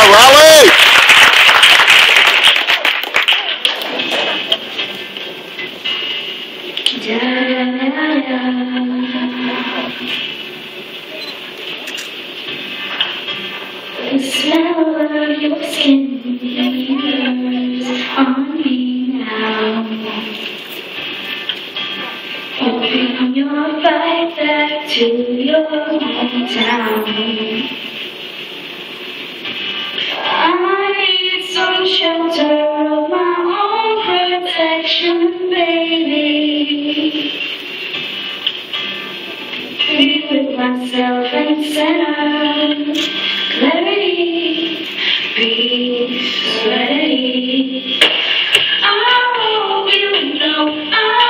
Raleigh! The smell of your skin lingers on me now. Hoping you'll fight back to your hometown. I need some shelter of my own protection, baby. Be with myself and center. Clarity, peace, serenity. I hope you know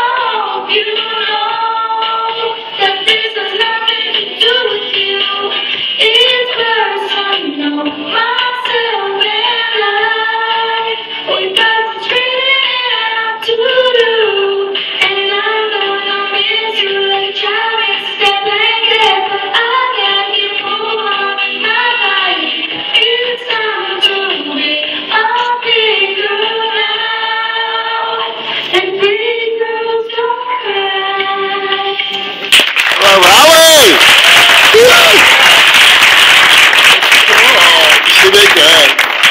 that this has nothing to do with you. It's personal, myself and I. We got what's really out to do, and I'm gonna miss you like Travis, that blanket, but I got you on my mind. It's time to be a big girl now, and big girls don't cry. Raleigh! She did good.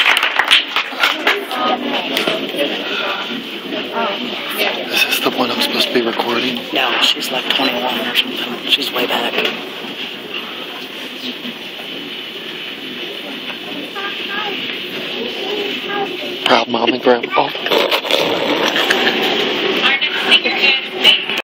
Is this the one I'm supposed to be recording? No, she's like 21 or something. She's way back. Proud mom and grandpa.